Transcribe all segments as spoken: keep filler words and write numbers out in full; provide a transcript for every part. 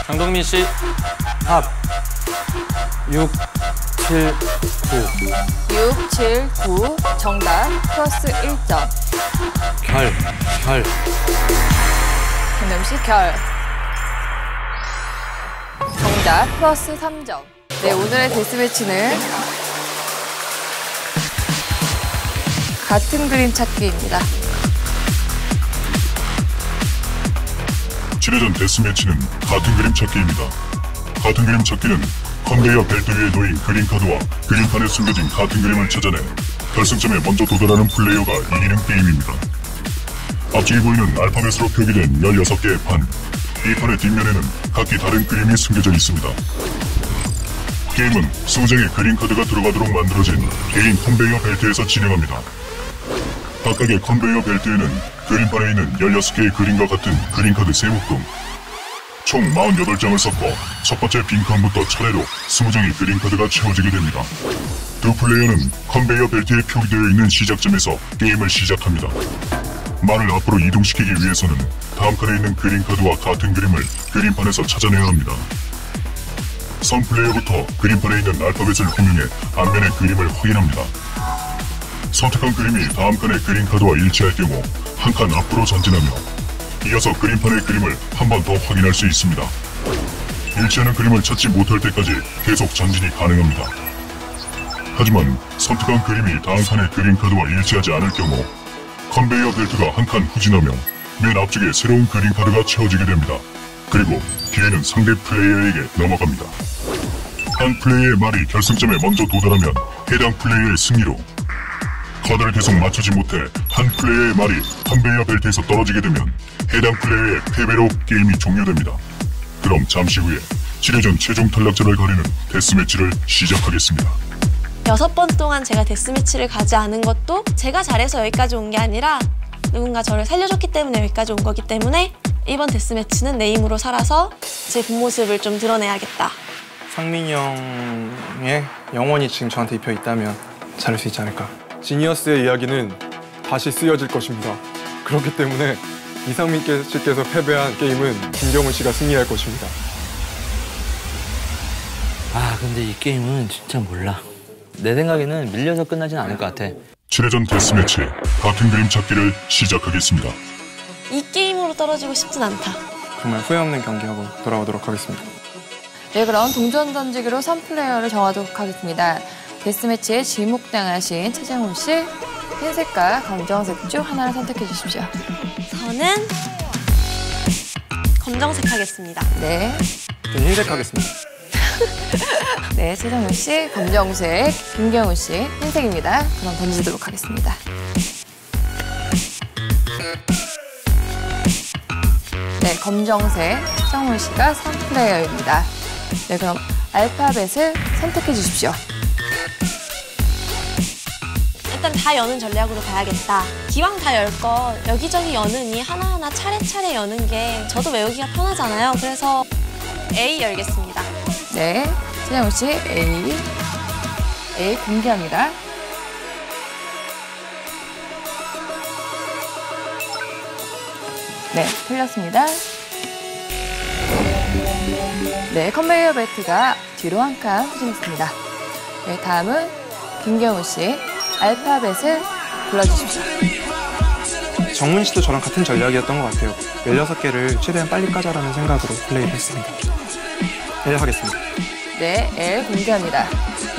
강동민 씨. 합. 육, 칠, 구. 육, 칠, 구. 정답 플러스 일 점. 결, 결. 김영 씨 결. 정답 플러스 삼 점. 네, 오늘의 데스매치는 같은 그림 찾기입니다. 지뢰전 데스매치는 같은 그림 찾기입니다. 같은 그림 찾기는 컨베이어 벨트 위에 놓인 그림카드와 그림판에 숨겨진 같은 그림을 찾아내 결승점에 먼저 도달하는 플레이어가 이기는 게임입니다. 앞쪽에 보이는 알파벳으로 표기된 열여섯 개의 판, 이 판의 뒷면에는 각기 다른 그림이 숨겨져 있습니다. 게임은 스무 장의 그림카드가 들어가도록 만들어진 개인 컨베이어 벨트에서 진행합니다. 각각의 컨베이어 벨트에는 그림판에 있는 열여섯 개의 그림과 같은 그림카드 세 묶음, 총 사십팔 장을 섞어 첫 번째 빈칸부터 차례로 스무 장의 그림카드가 채워지게 됩니다. 두 플레이어는 컨베이어 벨트에 표기되어 있는 시작점에서 게임을 시작합니다. 말을 앞으로 이동시키기 위해서는 다음 칸에 있는 그림카드와 같은 그림을 그림판에서 찾아내야 합니다. 선 플레이어부터 그림판에 있는 알파벳을 호명해 앞면의 그림을 확인합니다. 선택한 그림이 다음 칸의 그림카드와 일치할 경우 한 칸 앞으로 전진하며 이어서 그림판의 그림을 한 번 더 확인할 수 있습니다. 일치하는 그림을 찾지 못할 때까지 계속 전진이 가능합니다. 하지만 선택한 그림이 다음 칸의 그림카드와 일치하지 않을 경우 컨베이어 벨트가 한 칸 후진하며 맨 앞쪽에 새로운 그림카드가 채워지게 됩니다. 그리고 기회는 상대 플레이어에게 넘어갑니다. 한 플레이어의 말이 결승점에 먼저 도달하면 해당 플레이어의 승리로, 카드를 계속 맞추지 못해 한 플레이어의 말이 컨베이어 벨트에서 떨어지게 되면 해당 플레이어의 패배로 게임이 종료됩니다. 그럼 잠시 후에 지뢰전 최종 탈락자를 가리는 데스매치를 시작하겠습니다. 여섯 번 동안 제가 데스매치를 가지 않은 것도 제가 잘해서 여기까지 온 게 아니라 누군가 저를 살려줬기 때문에 여기까지 온 거기 때문에 이번 데스매치는 내 힘으로 살아서 제 본 모습을 좀 드러내야겠다. 상민이 형의 영혼이 지금 저한테 입혀 있다면 잘할 수 있지 않을까. 지니어스의 이야기는 다시 쓰여질 것입니다. 그렇기 때문에 이상민 씨께서 패배한 게임은 김경훈 씨가 승리할 것입니다. 아, 근데 이 게임은 진짜 몰라. 내 생각에는 밀려서 끝나진 않을 것 같아. 지뢰전 데스매치 같은 그림 찾기를 시작하겠습니다. 이 게임으로 떨어지고 싶진 않다. 정말 후회 없는 경기하고 돌아오도록 하겠습니다. 네, 그럼 동전 던지기로 삼 플레이어를 정하도록 하겠습니다. 데스매치에 지목당하신 최정훈 씨, 흰색과 검정색 중 하나를 선택해 주십시오. 저는 검정색 하겠습니다. 네. 저는 흰색 하겠습니다. 네, 최정훈 씨, 검정색, 김경훈 씨, 흰색입니다. 그럼 던지도록 하겠습니다. 네, 검정색, 최정훈 씨가 삼 플레이어입니다. 네, 그럼 알파벳을 선택해 주십시오. 일단 다 여는 전략으로 가야겠다. 기왕 다 열 거 여기저기 여느니 하나하나 차례차례 여는 게 저도 외우기가 편하잖아요. 그래서 A 열겠습니다. 네, 최정훈 씨 A. A 공개합니다. 네, 틀렸습니다. 네, 컨베이어 벨트가 뒤로 한 칸 후진했습니다. 네, 다음은 김경훈 씨. 알파벳을 불러주십시오. 정문 씨도 저랑 같은 전략이었던 것 같아요. 열여섯 개를 최대한 빨리 까자라는 생각으로 플레이를 했습니다. L 하겠습니다. 네, L 공개합니다.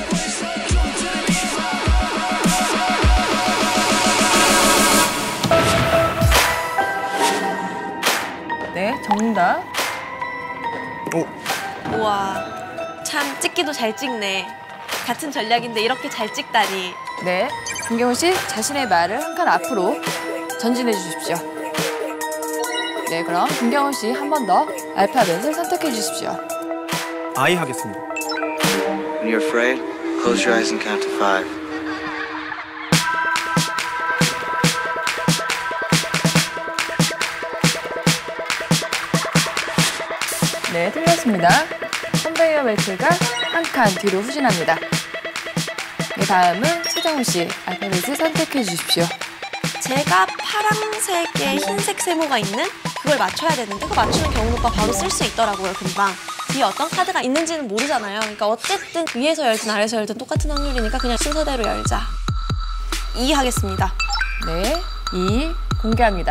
네, 정답. 오. 우와, 참 찍기도 잘 찍네. 같은 전략인데 이렇게 잘 찍다니. 네, 김경훈 씨 자신의 말을 한 칸 앞으로 전진해 주십시오. 네, 그럼 김경훈 씨 한 번 더 알파벳을 선택해 주십시오. I 하겠습니다. When you're afraid, close your eyes and count to five. 네, 틀렸습니다. 컨베이어 벨트가 한 칸 뒤로 후진합니다. 네, 다음은 최정훈 씨, 알파벳을 선택해 주십시오. 제가 파란색에 흰색 세모가 있는 그 그걸 맞춰야 되는데 그 맞추는 경우가 바로 쓸 수 있더라고요, 금방. 뒤에 어떤 카드가 있는지는 모르잖아요. 그러니까 어쨌든 위에서 열든 아래에서 열든 똑같은 확률이니까 그냥 순서대로 열자. 이 하겠습니다. 네, 이 공개합니다.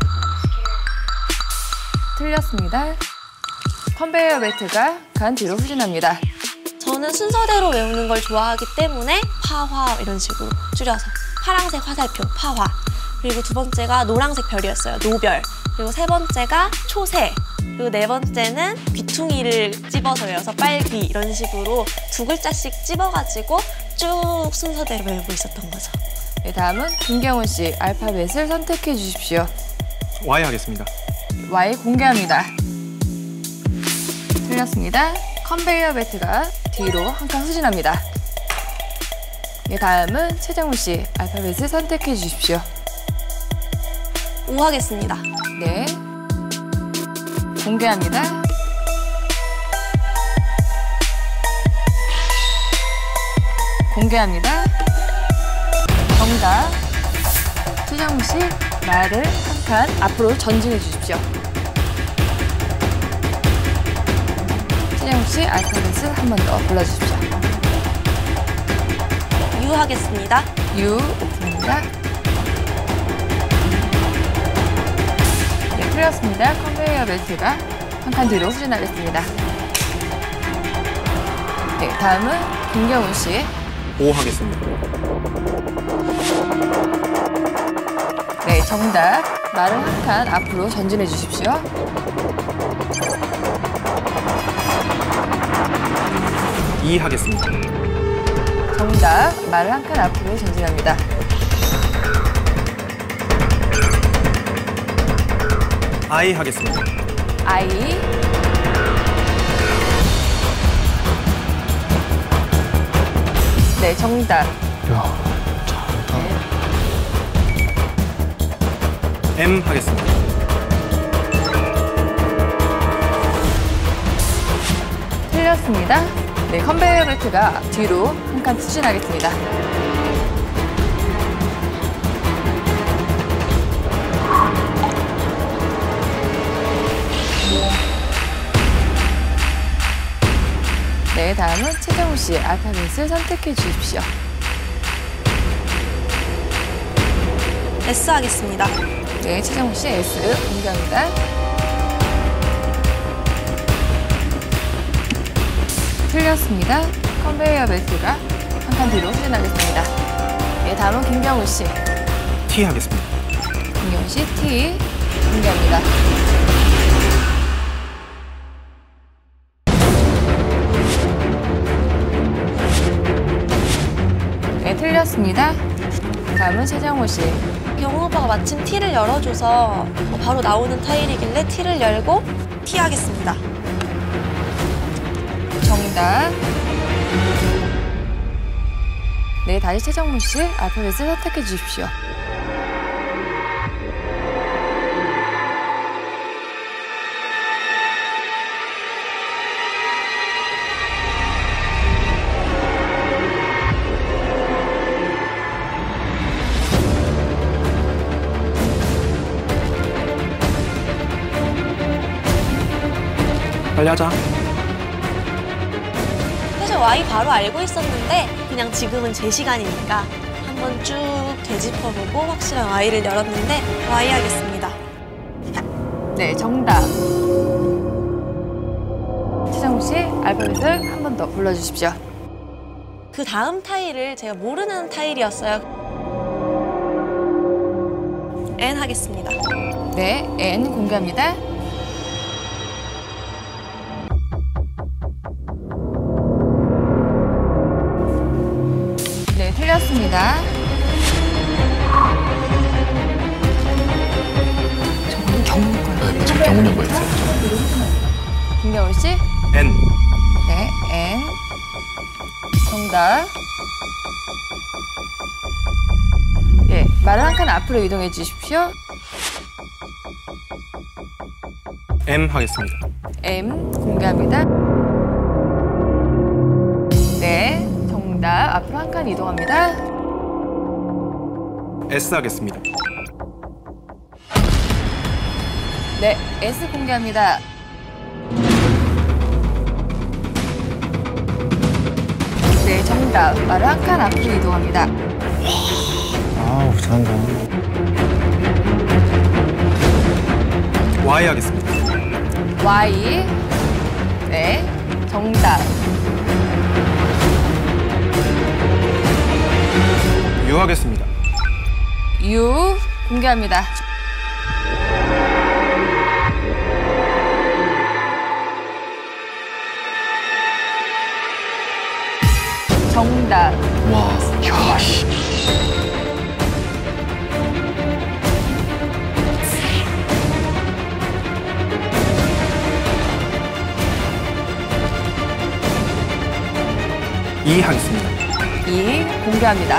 틀렸습니다. 컨베이어 벨트가 간 뒤로 후진합니다. 저는 순서대로 외우는 걸 좋아하기 때문에 파화 이런 식으로 줄여서 파란색 화살표, 파화. 그리고 두 번째가 노란색 별이었어요, 노별. 그리고 세 번째가 초새. 그리고 네 번째는 귀퉁이를 찝어서 외워서 빨귀 이런 식으로 두 글자씩 찝어가지고 쭉 순서대로 외우고 있었던 거죠. 네, 다음은 김경훈 씨, 알파벳을 선택해 주십시오. Y 하겠습니다. Y 공개합니다. 틀렸습니다. 컨베이어 벨트가 뒤로 한 칸 후진합니다. 네, 다음은 최정훈 씨, 알파벳을 선택해 주십시오. 오 하겠습니다. 네, 공개합니다. 공개합니다. 정답. 최정훈 씨, 말을 한 칸 앞으로 전진해 주십시오. 최정훈 씨, 알파벳을 한 번 더 불러주십시오. 유 하겠습니다. U 오픈입니다. 네, 틀렸습니다. 컨베이어 벨트가 한 칸 뒤로 후진하겠습니다. 네, 다음은 김경훈 씨. O 하겠습니다. 네, 정답. 말을 한 칸 앞으로 전진해 주십시오. E 하겠습니다. 정답. 말을 한 칸 앞으로 전진합니다. I 하겠습니다. I. 네, 정답. M 하겠습니다. 틀렸습니다. 네, 컨베이어 벨트가 뒤로 한 칸 후진하겠습니다. 네, 다음은 최정우 씨, 알파벳을 선택해 주십시오. S 하겠습니다. 네, 최정우 씨, S 공개합니다. 틀렸습니다. 컨베이어 벨트가 한 칸 뒤로 후진하겠습니다. 네, 다음은 김경우 씨. T 하겠습니다. 김경우 씨, T 공개합니다. 네, 틀렸습니다. 다음은 최정우 씨. 경훈 오빠가 마침 T를 열어줘서 바로 나오는 타일이길래 T를 열고 T 하겠습니다. 정답. 네, 다시 최정무 씨, 알파벳을 선택해 주십시오. 빨리 하자. 사실 Y 바로 알고 있었는데 그냥 지금은 제 시간이니까 한번 쭉 되짚어보고 확실한 Y를 열었는데 Y 하겠습니다. 네, 정답. 최정무 씨, 알파벳을 한 번 더 불러주십시오. 그 다음 타일을 제가 모르는 타일이었어요. N 하겠습니다. 네, N 공개합니다. 네, 틀렸습니다. 저거는 경훈 거예요. 네, 맞아요. 경훈 형 거였어요. 김경훈 씨, N. 네, N. 정답. 예, 말을 한 칸 앞으로 이동해 주십시오. M 하겠습니다. M 공개합니다. 네, 정답. 앞으로 한 칸 이동합니다. S 하겠습니다. 네, S 공개합니다. 네, 정답. 말을 한 칸 앞으로 이동합니다. 아우, 잘한다. Y 하겠습니다. Y. 네, 정답. U 하겠습니다. U 공개합니다. 정답. 와, 야, 씨. E 하겠습니다. E 공개합니다.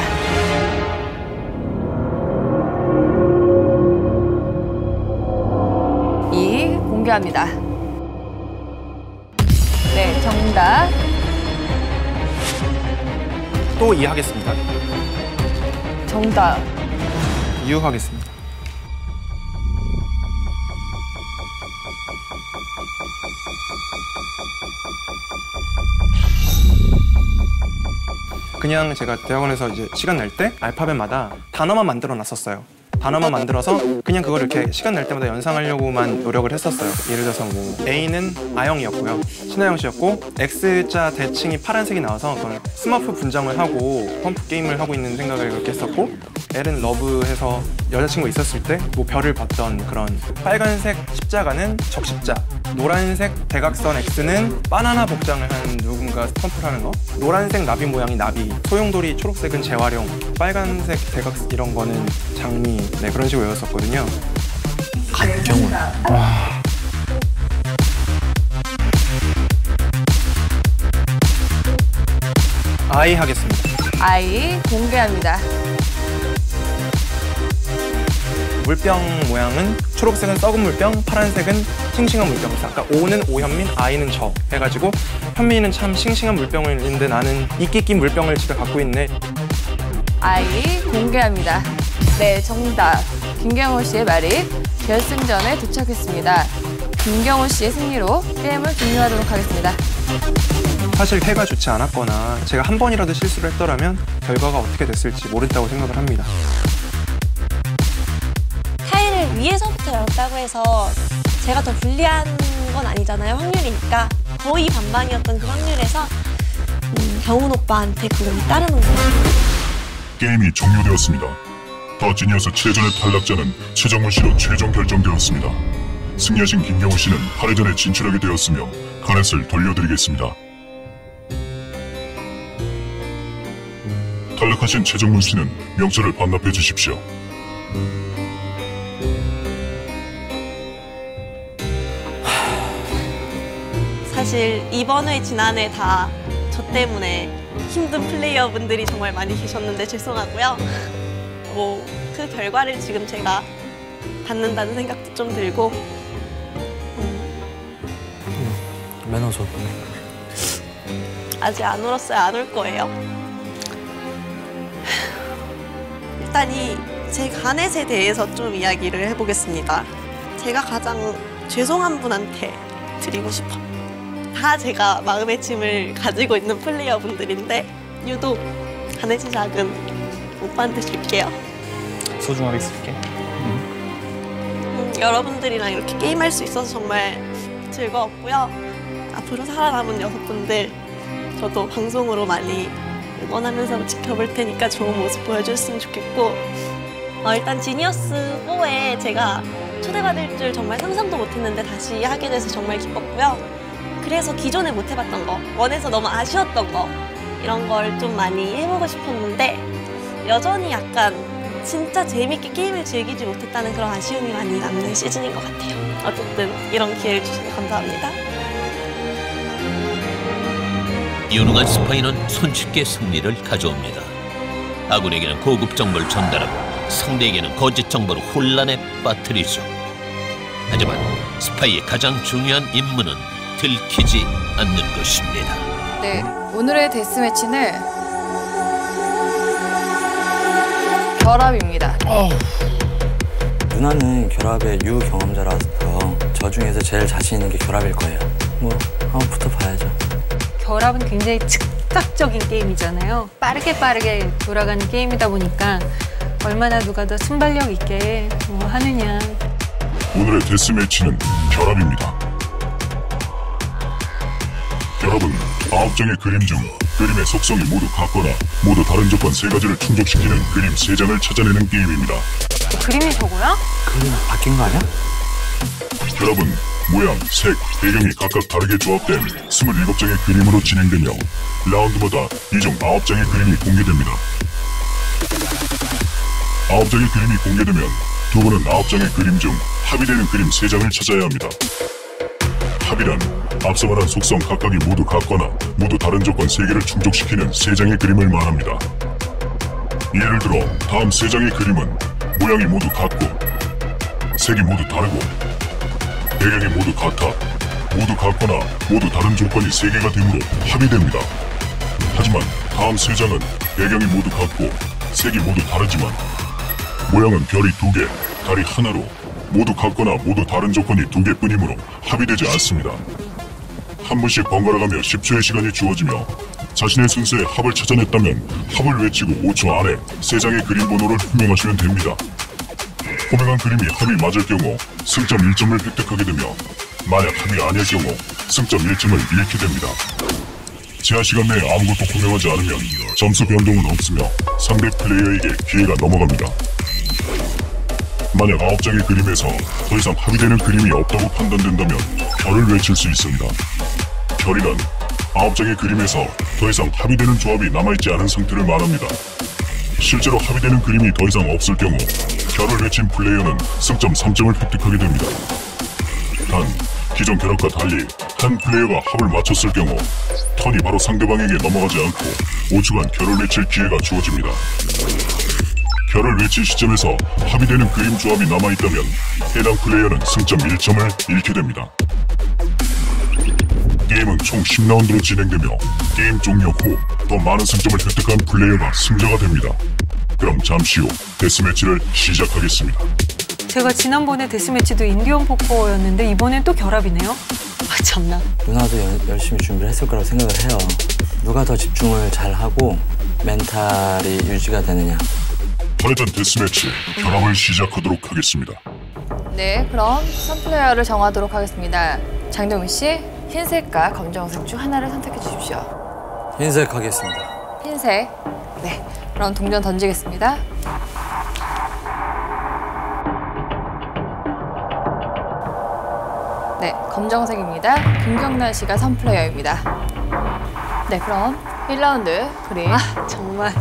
E 공개합니다. 네, 정답. 또 E 하겠습니다. 정답. U 하겠습니다. 그냥 제가 대학원에서 이제 시간 날 때 알파벳마다 단어만 만들어 놨었어요. 단어만 만들어서 그냥 그걸 이렇게 시간 날 때마다 연상하려고만 노력을 했었어요. 예를 들어서 뭐 A는 아영이었고요. 신하영 씨였고 X자 대칭이 파란색이 나와서 그건 스머프 분장을 하고 펌프 게임을 하고 있는 생각을 그렇게 했었고 L은 러브해서 여자친구 있었을 때 뭐 별을 봤던 그런 빨간색 십자가는 적십자 노란색 대각선 X는 바나나 복장을 한 누군가 펌프를 하는 거 노란색 나비 모양이 나비 소용돌이 초록색은 재활용 빨간색 대각선 이런 거는 장미 네 그런 식으로 외웠었거든요. 간경훈. 와. I 하겠습니다. I 공개합니다. 물병 모양은 초록색은 썩은 물병, 파란색은 싱싱한 물병. 그래서 아까 O는 오현민, I는 저 해가지고 현민이는 참 싱싱한 물병을 있는데 나는 이끼 낀 물병을 집에 갖고 있네. I 공개합니다. 네, 정답. 김경호 씨의 말이 결승전에 도착했습니다. 김경호 씨의 승리로 게임을 종료하도록 하겠습니다. 사실 해가 좋지 않았거나 제가 한 번이라도 실수를 했더라면 결과가 어떻게 됐을지 모른다고 생각을 합니다. 타일을 위에서부터 열었다고 해서 제가 더 불리한 건 아니잖아요. 확률이니까 거의 반반이었던 그 확률에서 음, 경훈 오빠한테 그걸 따르는 거예요. 게임이 종료되었습니다. 더 지니어스 칠 회전의 탈락자는 최정문 씨로 최종 결정되었습니다. 승리하신 김경호 씨는 팔 회전에 진출하게 되었으며 카넷을 돌려드리겠습니다. 탈락하신 최정문 씨는 명찰을 반납해 주십시오. 사실 이번 회, 지난해 다 저 때문에 힘든 플레이어분들이 정말 많이 계셨는데 죄송하고요. 뭐 그 결과를 지금 제가 받는다는 생각도 좀 들고 음, 매너손. 아직 안 울었어요. 안 울 거예요. 일단 이 제 가넷에 대해서 좀 이야기를 해보겠습니다. 제가 가장 죄송한 분한테 드리고 싶어. 다 제가 마음의 짐을 가지고 있는 플레이어분들인데 유독 가넷이 작은 오빠한테 줄게요. 소중하게 쓸게. 음, 여러분들이랑 이렇게 게임할 수 있어서 정말 즐거웠고요. 앞으로 살아남은 여섯 분들 저도 방송으로 많이 응원하면서 지켜볼 테니까 좋은 모습 보여줬으면 좋겠고 어, 일단 지니어스 사에 제가 초대받을 줄 정말 상상도 못했는데 다시 하게 돼서 정말 기뻤고요. 그래서 기존에 못 해봤던 거, 원에서 너무 아쉬웠던 거 이런 걸 좀 많이 해보고 싶었는데 여전히 약간 진짜 재밌게 게임을 즐기지 못했다는 그런 아쉬움이 많이 남는 시즌인 것 같아요. 어쨌든 이런 기회를 주셔서 감사합니다. 유능한 스파이는 손쉽게 승리를 가져옵니다. 아군에게는 고급 정보를 전달하고 상대에게는 거짓 정보로 혼란에 빠뜨리죠. 하지만 스파이의 가장 중요한 임무는 들키지 않는 것입니다. 네, 오늘의 데스매치는 결합입니다. 누나는 결합의 유 경험자라서 저 중에서 제일 자신 있는 게 결합일 거예요. 뭐 한번 붙어봐야죠. 결합은 굉장히 즉각적인 게임이잖아요. 빠르게 빠르게 돌아가는 게임이다 보니까 얼마나 누가 더 순발력 있게 뭐 하느냐. 오늘의 데스매치는 결합입니다. 결합은 아홉 장의 그림 중 그림의 속성이 모두 같거나 모두 다른 조건 세 가지를 충족시키는 그림 세 장을 찾아내는 게임입니다. 그림이 저거야? 그림 바뀐 거 아니야? 결합은 모양, 색, 배경이 각각 다르게 조합된 스물일곱 장의 그림으로 진행되며 라운드마다 이 중 아홉 장의 그림이 공개됩니다. 아홉 장의 그림이 공개되면 두 분은 아홉 장의 그림 중 합의되는 그림 세 장을 찾아야 합니다. 합의란 앞서 말한 속성 각각이 모두 같거나 모두 다른 조건 세 개를 충족시키는 세 장의 그림을 말합니다. 예를 들어 다음 세 장의 그림은 모양이 모두 같고 색이 모두 다르고 배경이 모두 같아 모두 같거나 모두 다른 조건이 세 개가 되므로 합의됩니다. 하지만 다음 세 장은 배경이 모두 같고 색이 모두 다르지만 모양은 별이 두 개, 달이 하나로 모두 같거나 모두 다른 조건이 두 개뿐이므로 합의되지 않습니다. 한 분씩 번갈아가며 십 초의 시간이 주어지며 자신의 순서에 합을 찾아냈다면 합을 외치고 오 초 안에 세 장의 그림 번호를 호명하시면 됩니다. 호명한 그림이 합이 맞을 경우 승점 일 점을 획득하게 되며 만약 합이 아닐 경우 승점 일 점을 잃게 됩니다. 제한 시간 내에 아무것도 호명하지 않으면 점수 변동은 없으며 상대 플레이어에게 기회가 넘어갑니다. 만약 아홉 장의 그림에서 더 이상 합의되는 그림이 없다고 판단된다면 결을 외칠 수 있습니다. 결이란 아홉 장의 그림에서 더 이상 합의되는 조합이 남아있지 않은 상태를 말합니다. 실제로 합의되는 그림이 더 이상 없을 경우 결을 외친 플레이어는 승점 삼 점을 획득하게 됩니다. 단, 기존 결합과 달리 한 플레이어가 합을 맞췄을 경우 턴이 바로 상대방에게 넘어가지 않고 오 초간 결을 외칠 기회가 주어집니다. 결을 외친 시점에서 합의되는 그림 조합이 남아있다면 해당 플레이어는 승점 일 점을 잃게 됩니다. 게임은 총 십 라운드로 진행되며 게임 종료 후 더 많은 승점을 획득한 플레이어가 승자가 됩니다. 그럼 잠시 후 데스매치를 시작하겠습니다. 제가 지난번에 데스매치도 인디언 포커였는데 이번엔 또 결합이네요. 아 참나. 누나도 여, 열심히 준비를 했을 거라고 생각을 해요. 누가 더 집중을 잘하고 멘탈이 유지가 되느냐. 전해전 데스매치 결합을 시작하도록 하겠습니다. 네, 그럼 삼 플레이어를 정하도록 하겠습니다. 장동민 씨, 흰색과 검정색 중 하나를 선택해 주십시오. 흰색 하겠습니다. 흰색. 네, 그럼 동전 던지겠습니다. 네, 검정색입니다. 김경란 씨가 삼 플레이어입니다. 네, 그럼 일 라운드 그림 아 정말.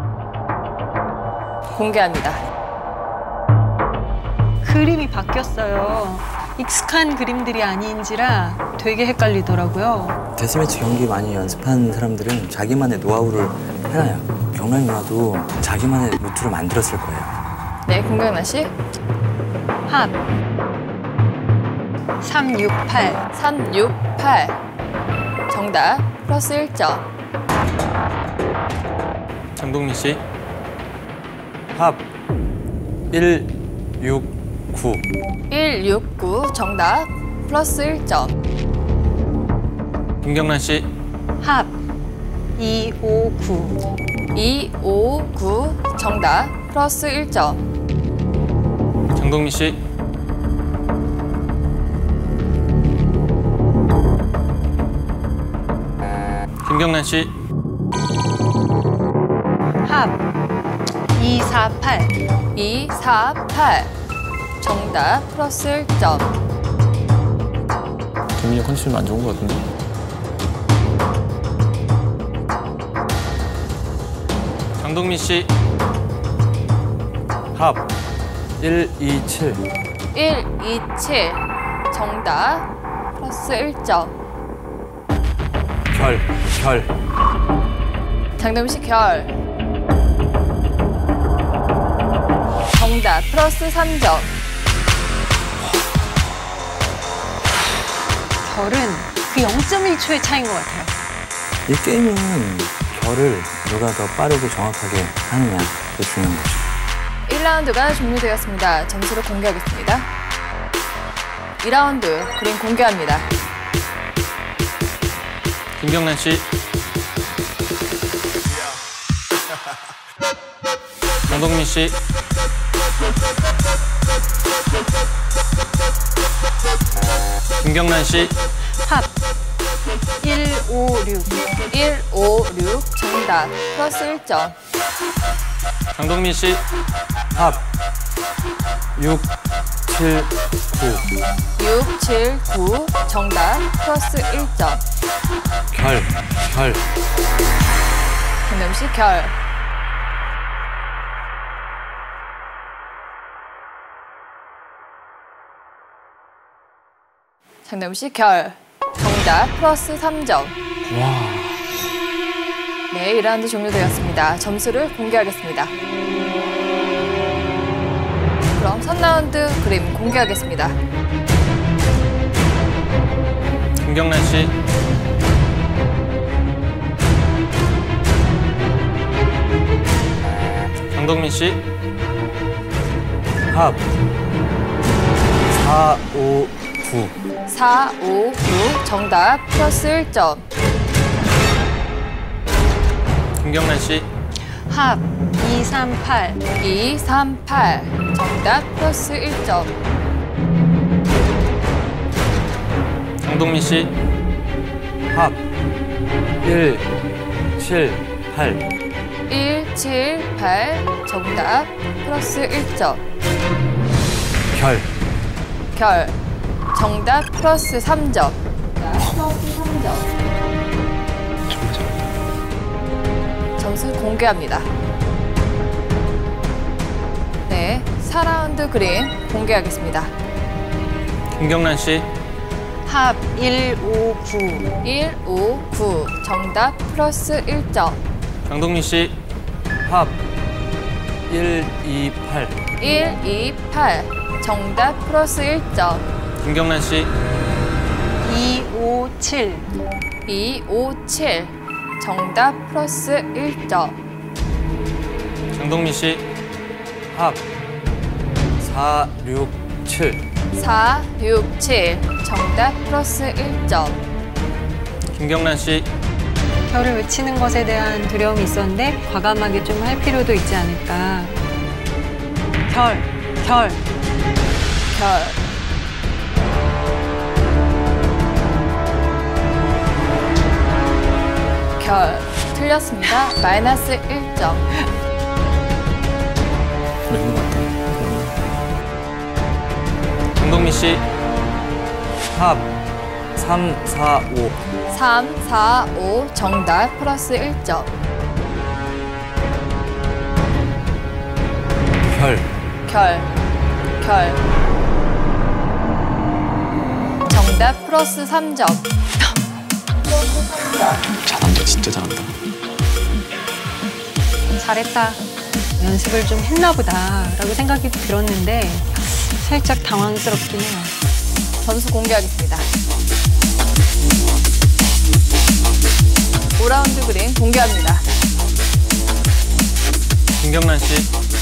공개합니다. 그림이 바뀌었어요. 익숙한 그림들이 아닌지라 되게 헷갈리더라고요. 데스매치 경기 많이 연습한 사람들은 자기만의 노하우를 해놔요. 경란 누나도 자기만의 루트를 만들었을 거예요. 네, 김경란 씨. 합. 삼, 육, 팔. 삼, 육, 팔. 정답 플러스 일 점. 장동민 씨. 합 일, 육, 구. 일, 육, 구. 정답 플러스 일 점. 김경란 씨. 합. 이, 오, 구. 이, 오, 구. 정답 플러스 일 점. 장동민 씨. 김경란 씨. 합. 이, 사, 팔. 이, 사, 팔. 정답 플러스 일 점. 김민이 컨디션 안 좋은 것 같은데. 장동민 씨. 합 일, 이, 칠. 일, 이, 칠. 정답 플러스 일 점. 결, 결. 장동민 씨 결. 정답 플러스 삼 점. 결은 그 영 점 일 초의 차이인 것 같아요. 이 게임은 결을 누가 더 빠르고 정확하게 하느냐 그게 중요한 거죠. 일 라운드가 종료되었습니다. 점수를 공개하겠습니다. 이 라운드 그림 공개합니다. 김경란 씨. 정동민 씨. 김경란 씨. 합 일오육. 일오육 정답. 플러스 일 점. 장동민 씨. 합 육칠구. 육칠구 정답. 플러스 일 점. 결, 결. 김명 씨 결. 장남 씨 결. 정답 플러스 삼 점. 와. 네, 이 라운드 종료되었습니다. 점수를 공개하겠습니다. 그럼 삼 라운드 그림 공개하겠습니다. 김경란 씨. 장동민 씨. 합 사오구. 사오구 정답 플러스 일 점. 김경란 씨. 합 이삼팔. 이삼팔 정답 플러스 일 점. 장동민 씨. 합 일칠팔. 일칠팔 정답 플러스 일 점. 결. 결 정답 플러스 삼 점. 플러스 삼 점. 점수 공개합니다. 네, 사 라운드 그림 공개하겠습니다. 김경란 씨. 합 일오구. 일오구 정답 플러스 일 점. 장동민 씨. 합 일이팔. 일이팔 정답 플러스 일 점. 김경란 씨. 이오칠. 이오칠 정답 플러스 일 점. 장동민 씨. 합 사육칠. 사육칠 정답 플러스 일 점. 김경란 씨. 결을 외치는 것에 대한 두려움이 있었는데 과감하게 좀 할 필요도 있지 않을까. 결, 결. 결. 결. 틀렸습니다. 마이너스 일 점. 장동민 씨. 합 삼사오. 삼사오 정답 플러스 일 점. 결. 결. 결. 정답 플러스 삼 점. 잘한다, 진짜 잘한다. 잘했다. 연습을 좀 했나 보다라고 생각이 들었는데 살짝 당황스럽긴 해요. 점수 공개하겠습니다. 오 라운드 그림 공개합니다. 김경란 씨.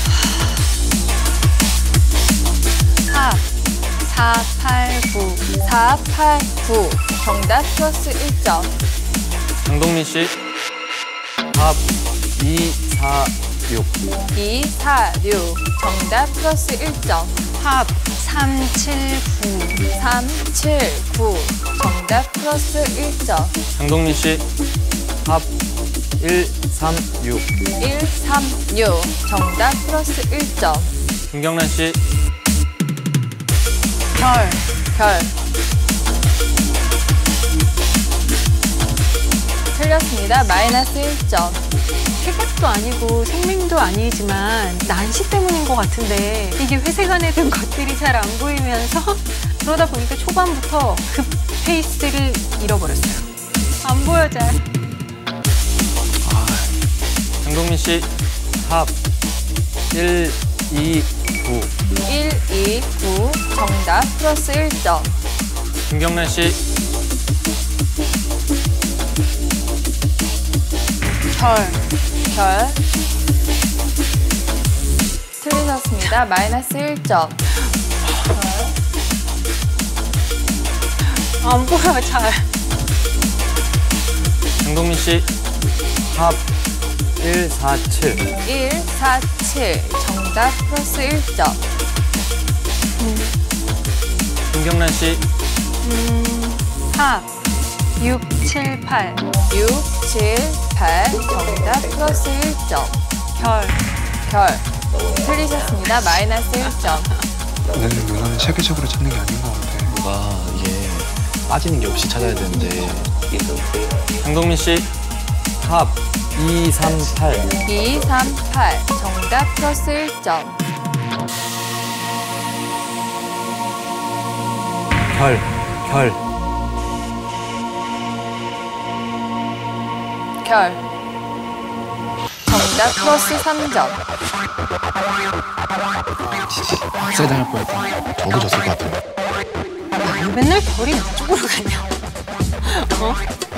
합 사팔구. 사팔구 정답 플러스 일 점. 장동민 씨. 합 이사육. 이사육 정답 플러스 일 점. 합 삼칠구. 삼칠구 정답 플러스 일 점. 장동민 씨. 합 일삼육. 일삼육 정답 플러스 일 점. 김경란 씨. 결. 결. 틀렸습니다. 마이너스 일 점. 태각도 아니고 생명도 아니지만 난시 때문인 것 같은데 이게 회색 안에 든 것들이 잘 안 보이면서 그러다 보니까 초반부터 급 페이스를 잃어버렸어요. 안 보여 잘. 장동민 씨. 합 일이구. 일이구 정답 플러스 일 점. 김경란 씨. 결. 결. 틀리셨습니다. 마이너스 일 점. 안 보여, 잘. 장동민 씨. 합 일사칠. 일사칠. 정답 플러스 일 점. 김경란 씨. 음, 합 육칠팔. 육칠팔. 정답 플러스 일 점. 결. 결. 틀리셨습니다. 마이너스 일 점. 내 누나는 세계적으로 찾는 게 아닌 것 같아. 뭔가 이게 빠지는 게 없이 찾아야 되는데. 장동민 씨. 합 이삼팔. 이삼팔. 정답 플러스 일 점. 결. 결. 결. 정답 플러스 삼 점. 세게 당할 뻔했다. 저도 졌을 것 같아요. 맨날 결이 이쪽으로 가냐? 어?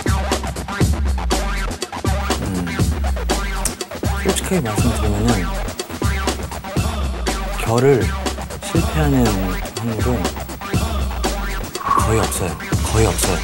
솔직하게 말씀드리면은 결을 실패하는 확률은 거의 없어요. 거의 없어요.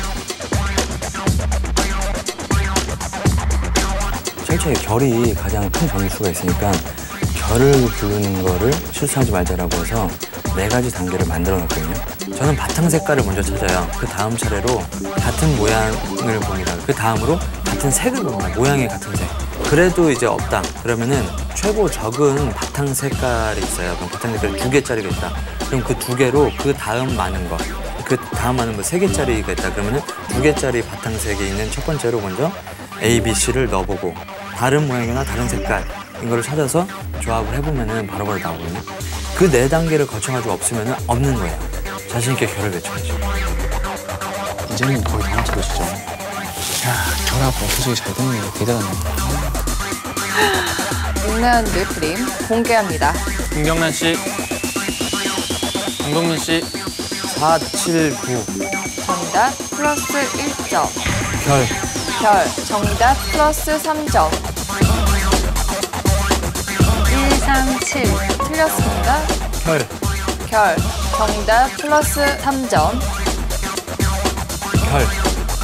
실제 결이 가장 큰 변수가 있으니까 결을 부르는 거를 실수하지 말자라고 해서 네 가지 단계를 만들어 놨거든요. 저는 바탕 색깔을 먼저 찾아요. 그 다음 차례로 같은 모양을 봅니다. 그 다음으로 같은 색을 봅니다. 모양이 같은 색. 그래도 이제 없다. 그러면은 최고 적은 바탕 색깔이 있어요. 그럼 바탕 색깔이 두 개짜리가 있다. 그럼 그 두 개로 그 다음 많은 거, 그 다음 많은 거 세 개짜리가 있다. 그러면은 두 개짜리 바탕색에 있는 첫 번째로 먼저 A, B, C를 넣어보고 다른 모양이나 다른 색깔인 거를 찾아서 조합을 해보면은 바로바로 나오거든요. 그 네 단계를 거쳐가지고 없으면은 없는 거예요. 자신 있게 결을 외쳐야죠. 이제는 거의 다 맞춰보시죠. 야, 결합 어떻게 잘 되는 게 대단하네. 육 라운드 프림 공개합니다. 김경란 씨. 장동민 씨. 사칠구. 정답 플러스 일 점. 결. 결. 정답 플러스 삼 점. 일삼칠. 틀렸습니다. 결. 결. 정답 플러스 삼 점. 결.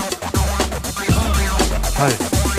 결.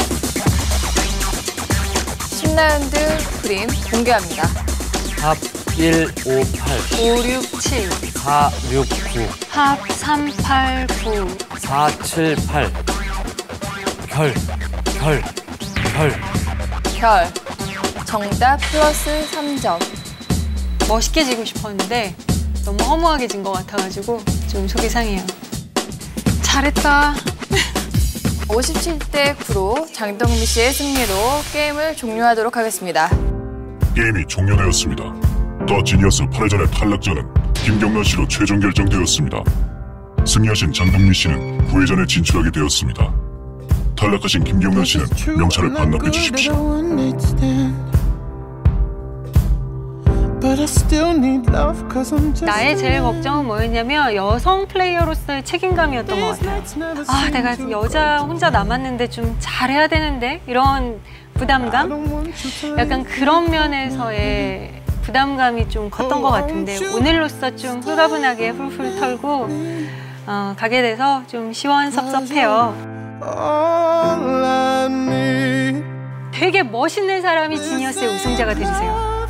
십 라운드 프림 공개합니다. 합 일오팔. 오육칠. 사육구. 합 삼팔구. 사칠팔. 결. 결. 결. 결. 정답 플러스 삼 점. 멋있게 지고 싶었는데 너무 허무하게 진 것 같아가지고 좀 속이 상해요. 잘했다. 오십칠 대 구로 장동민 씨의 승리로 게임을 종료하도록 하겠습니다. 게임이 종료되었습니다. 더 지니어스 팔 회전의 탈락전은 김경란 씨로 최종 결정되었습니다. 승리하신 장동민 씨는 구 회전에 진출하게 되었습니다. 탈락하신 김경란 씨는 명찰을 반납해 주십시오. 나의 제일 걱정은 뭐였냐면 여성 플레이어로서의 책임감이었던 것 같아요. 아, 내가 여자 혼자 남았는데 좀 잘해야 되는데 이런 부담감? 약간 그런 면에서의 부담감이 좀 컸던 것 같은데 오늘로써 좀 홀가분하게 훌훌 털고 어, 가게 돼서 좀 시원섭섭해요. 되게 멋있는 사람이 지니어스의 우승자가 되주세요.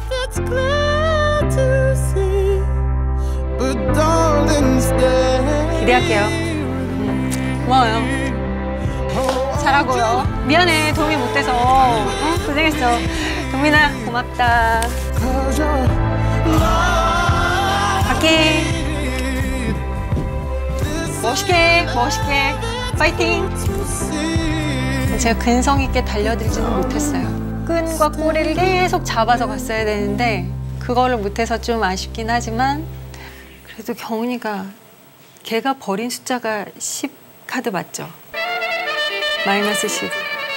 기대할게요. 음, 고마워요. 잘하고요. 미안해, 도움이 못 돼서. 응? 고생했어. 동민아, 고맙다. 갈게. 멋있게, 멋있게. 파이팅! 제가 근성 있게 달려들지는 못했어요. 끈과 꼬리를 계속 잡아서 갔어야 되는데 그거를 못해서 좀 아쉽긴 하지만 그래도 경훈이가 걔가 버린 숫자가 십 카드 맞죠? 마이너스 십.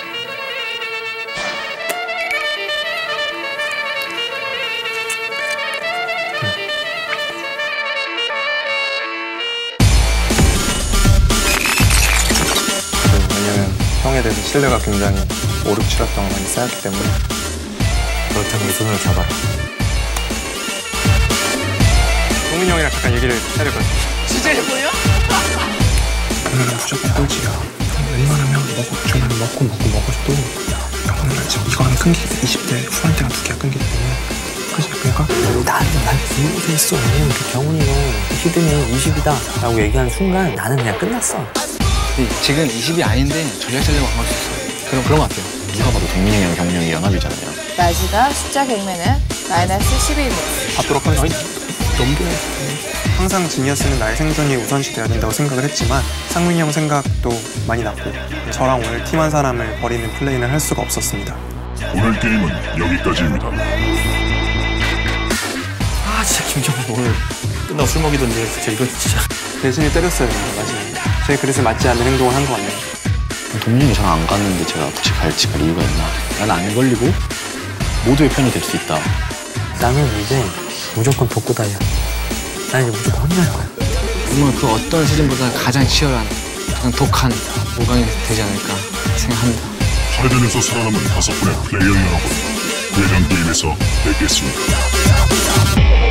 왜냐면 형에 대해서 신뢰가 굉장히 오륙칠했던 많이 쌓였기 때문에. 그렇다면 이 손을 잡아라. 동민이 형이랑 잠깐 얘기를 해야 될 것 같아요. 주제를 보여? 오늘은 무조건 꼴찌야. 웬만하면 먹고 좀 먹고 먹고 먹어줘도 오늘은 지금 이거 하나 끊기 때 이십 대 후반대가 두 개가 끊기 때문에 그지 그러니까 나는 난 이렇게 했어. 그 경훈이가 히든이 이십이다 라고 얘기하는 순간 나는 그냥 끝났어. 지금 이십이 아닌데 전략 짜려고 한 걸 수 있어요. 그럼 그런 것 같아요. 누가 봐도 동민이 형이랑 경훈이 형이 연합이잖아요. 마지막 숫자 개그맨은 마이너스 십이입니다. 받도록 하겠습니다. 넘겨. 항상 지니어스는 나의 생존이 우선시 돼야 된다고 생각을 했지만 상민이 형 생각도 많이 났고 저랑 오늘 팀 한 사람을 버리는 플레이는 할 수가 없었습니다. 오늘 게임은 여기까지입니다. 아 진짜 김경훈 오늘 끝나고 술 먹이던데 진짜 이거 진짜. 대신에 때렸어야 됩니다. 마지막에. 제 그릇에 맞지 않는 행동을 한 거 같네요. 동민이 형이 저랑 안 갔는데 제가 굳이 갈지 갈 이유가 있나? 나는 안 걸리고 모두의 편이 될 수 있다. 나는 이제 무조건 독고다이야. 난 이제 무조건 혼자 할 거야. 정말 그 어떤 시즌보다 가장 치열한, 가장 독한 오 강이 되지 않을까 생각합니다. 패전에서 살아남은 다섯 분의 플레이어 여러분, 대전 게임에서 뵙겠습니다.